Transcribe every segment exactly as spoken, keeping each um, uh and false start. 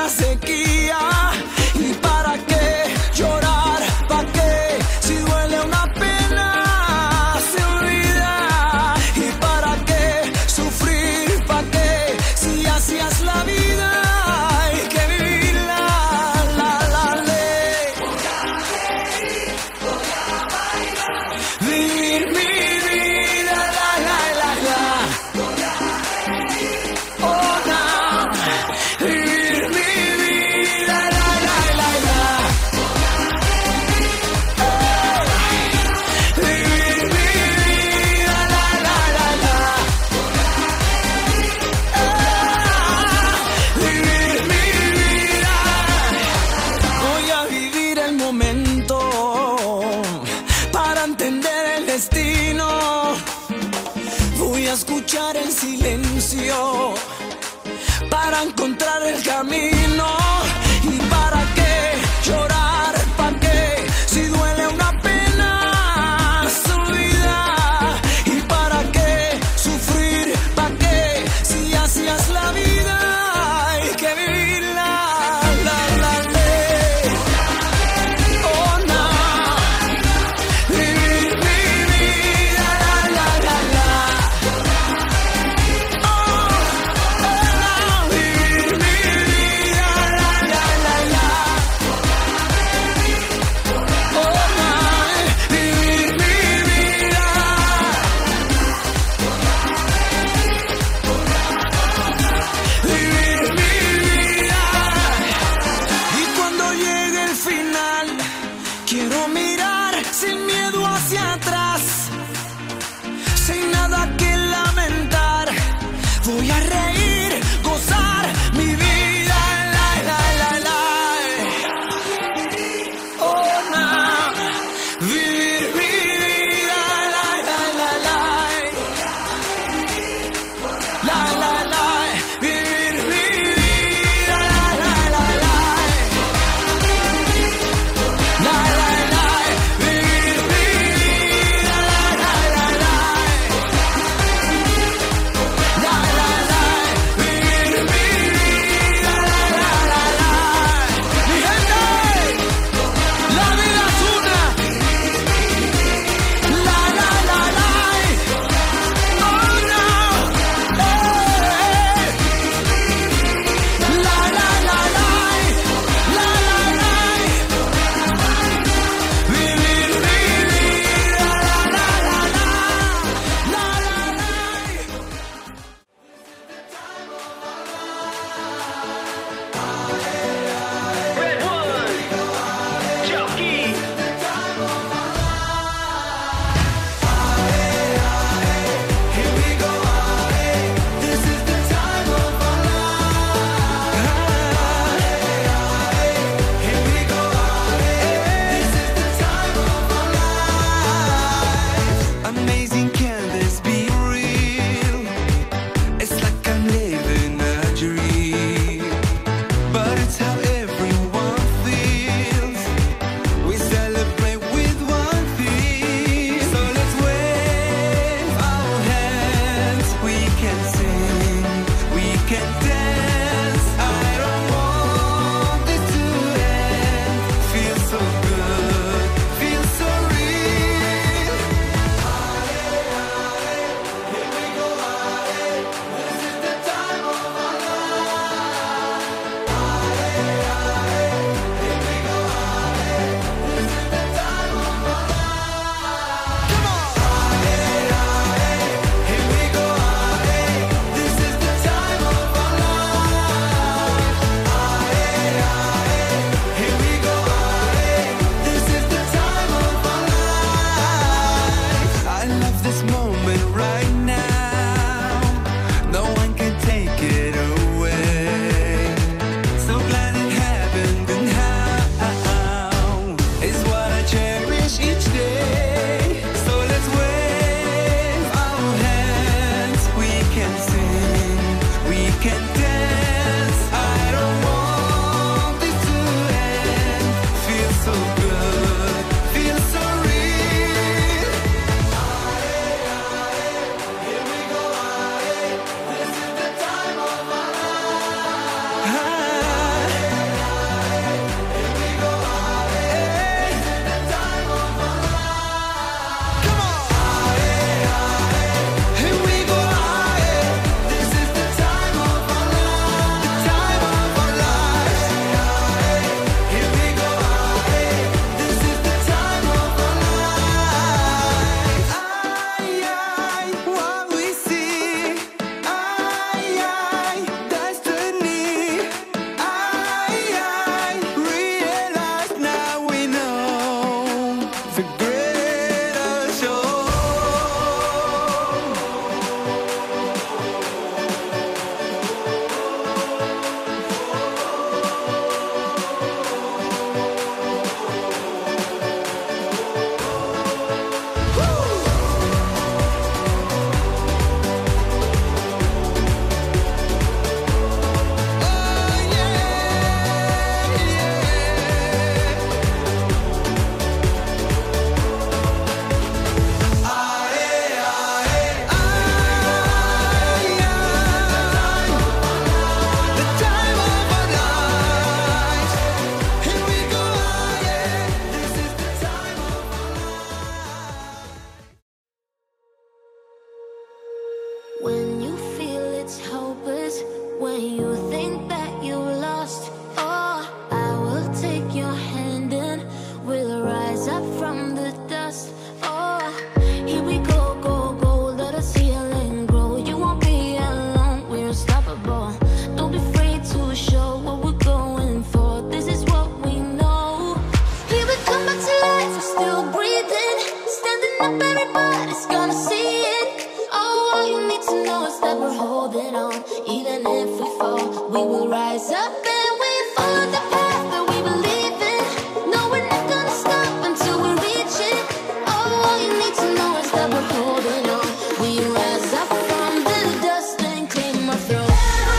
la sequía. ¿Y para qué llorar? ¿Para qué? Si duele una pena, se olvida. ¿Y para qué sufrir? ¿Para qué? Si así es la vida, hay que vivirla, la, la ley. Vivir mi vida, la, la, la, la. Oh, no. Vivir mi vida, la, la, la, la. Eh. Vivir mi vida, la, la, la, la. Eh. Vivir mi vida. Voy a vivir el momento para entender el destino. Voy a escuchar en silencio para encontrar el camino. ¿Y para qué llorar? ¿Para qué? Si duele una pena, se olvida. ¿Y para qué sufrir? ¿Para qué? Si así es la vida, hay que vivirla, la, la ley. Oh, no. Vivir mi vida, la, la, la, la. Oh, oh, vivir mi vida, up and we follow the path that we believe in. No, we're not gonna stop until we reach it. Oh, all you need to know is that we're holding on. We rise up from the dust and claim our throne.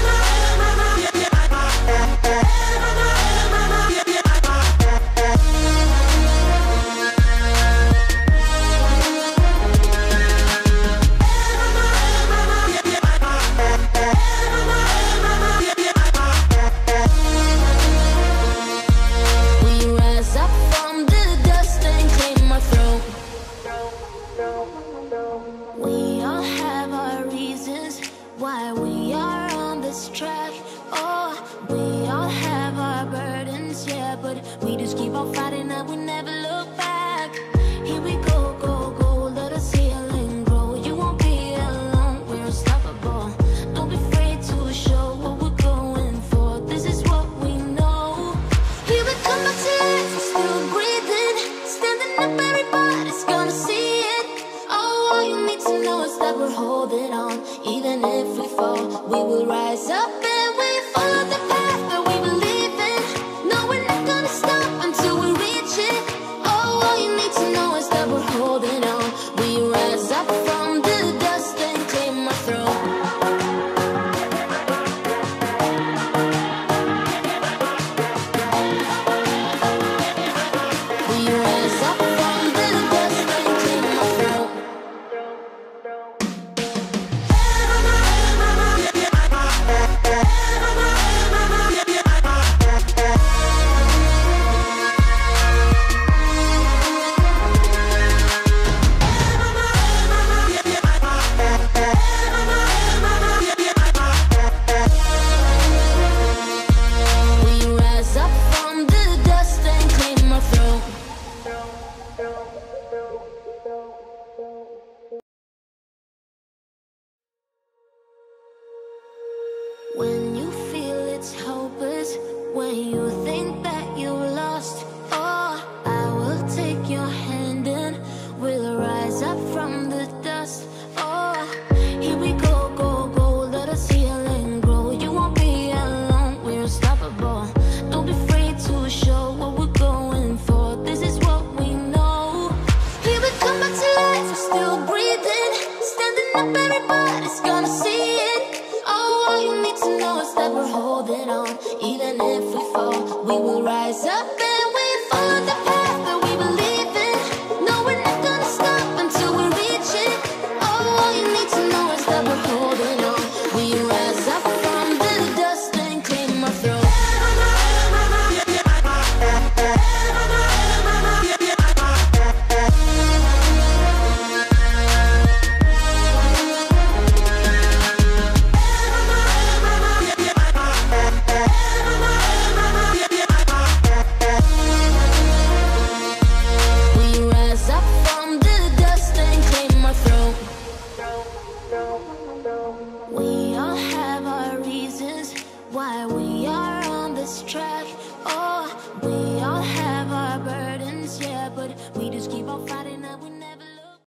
We all have our reasons why we are on this track. Oh, we all have our burdens, yeah, but we just keep on fighting and we never look back. Here we go, go, go, let us heal and grow. You won't be alone, we're unstoppable. Don't be afraid to show what we're going for. This is what we know. Here we come back to life, we're still breathing. Standing up, everybody's gonna see it. Oh, all you need to know is that we're holding on. Even if we fall, we will rise up and we follow the path that we believe in. No, we're not gonna stop until we reach it. Oh, all you need to know is that we're holding on. We rise up from the dust and claim our throne. We rise up from the dust and claim our throne. We rise up from the dust and claim our throne. When you feel it's hopeless, when you think that you lost, oh, I will take your hand and we'll rise up from the dust. Oh, here we go, go, go, let us heal and grow. You won't be alone, we're unstoppable. Don't be afraid to show what we're going for. This is what we know. Here we come back to life, we're still breathing. Standing up, everybody's gonna see it. Oh, all you need to know is that we're holding on. Even if we fall, we will rise up and we follow the path that we believe in. No, we're not gonna stop until we reach it. Oh, all you need to know is that we're holding on. We rise up from the dust and claim our throne. We rise up from the dust and claim our throne.